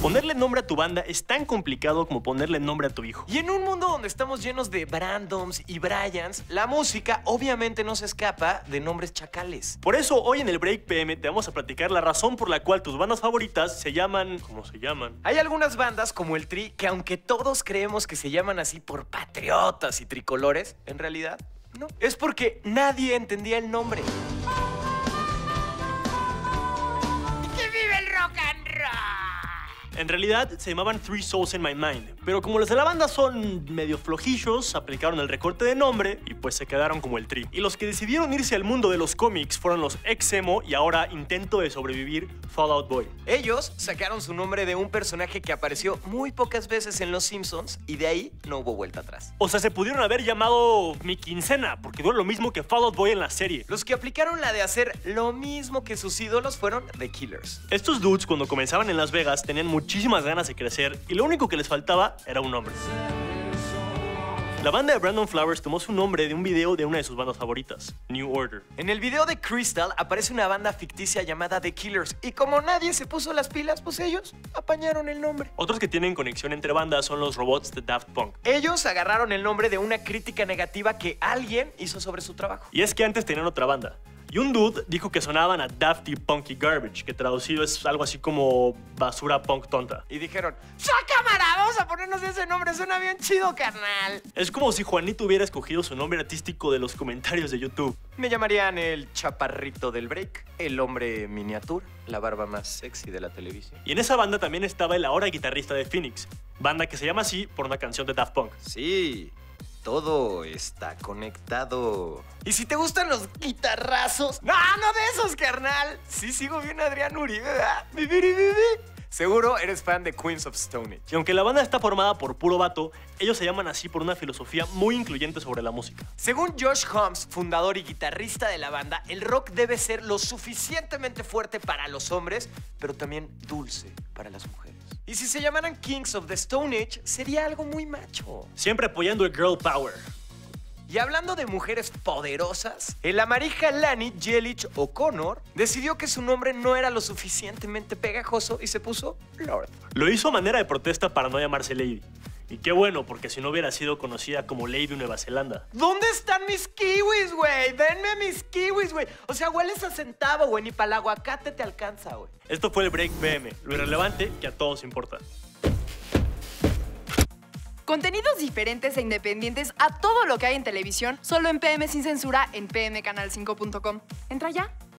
Ponerle nombre a tu banda es tan complicado como ponerle nombre a tu hijo. Y en un mundo donde estamos llenos de Brandoms y Bryans, la música obviamente no se escapa de nombres chacales. Por eso hoy en el Break PM te vamos a platicar la razón por la cual tus bandas favoritas se llaman como se llaman. Hay algunas bandas como el Tri que aunque todos creemos que se llaman así por patriotas y tricolores, en realidad no. Es porque nadie entendía el nombre. ¡Que vive el rock and roll! En realidad se llamaban Three Souls in My Mind, pero como los de la banda son medio flojillos, aplicaron el recorte de nombre y pues se quedaron como el Tri. Y los que decidieron irse al mundo de los cómics fueron los ex-emo y ahora intento de sobrevivir Fall Out Boy. Ellos sacaron su nombre de un personaje que apareció muy pocas veces en Los Simpsons y de ahí no hubo vuelta atrás. O sea, se pudieron haber llamado Mi Quincena, porque duele lo mismo que Fall Out Boy en la serie. Los que aplicaron la de hacer lo mismo que sus ídolos fueron The Killers. Estos dudes cuando comenzaban en Las Vegas tenían muchísimas ganas de crecer y lo único que les faltaba era un nombre. La banda de Brandon Flowers tomó su nombre de un video de una de sus bandas favoritas, New Order. En el video de Crystal aparece una banda ficticia llamada The Killers y como nadie se puso las pilas, pues ellos apañaron el nombre. Otros que tienen conexión entre bandas son los robots de Daft Punk. Ellos agarraron el nombre de una crítica negativa que alguien hizo sobre su trabajo. Y es que antes tenían otra banda. Y un dude dijo que sonaban a Dafty Punky Garbage, que traducido es algo así como basura punk tonta. Y dijeron, ¡sa cámara! Vamos a ponernos ese nombre, suena bien chido, carnal. Es como si Juanito hubiera escogido su nombre artístico de los comentarios de YouTube. Me llamarían el chaparrito del break, el hombre miniatura, la barba más sexy de la televisión. Y en esa banda también estaba el ahora guitarrista de Phoenix, banda que se llama así por una canción de Daft Punk. Sí, todo está conectado. ¿Y si te gustan los guitarrazos? No, no de esos, carnal. Sí, sigo bien a Adrián Uribe, ¿verdad? Seguro eres fan de Queens of Stone Age. Y aunque la banda está formada por puro vato, ellos se llaman así por una filosofía muy incluyente sobre la música. Según Josh Homme, fundador y guitarrista de la banda, el rock debe ser lo suficientemente fuerte para los hombres, pero también dulce para las mujeres. Y si se llamaran Kings of the Stone Age, sería algo muy macho. Siempre apoyando el girl power. Y hablando de mujeres poderosas, el amarija Lani Jelich O'Connor decidió que su nombre no era lo suficientemente pegajoso y se puso Lord. Lo hizo a manera de protesta para no llamarse Lady. Y qué bueno, porque si no hubiera sido conocida como Lady Nueva Zelanda. ¿Dónde están mis kiwis, güey? Denme mis kiwis, güey. O sea, hueles a centavo, güey. Ni para el aguacate te alcanza, güey. Esto fue el Break PM, lo irrelevante que a todos importa. Contenidos diferentes e independientes a todo lo que hay en televisión, solo en PM Sin Censura en pmcanal5.com. Entra ya.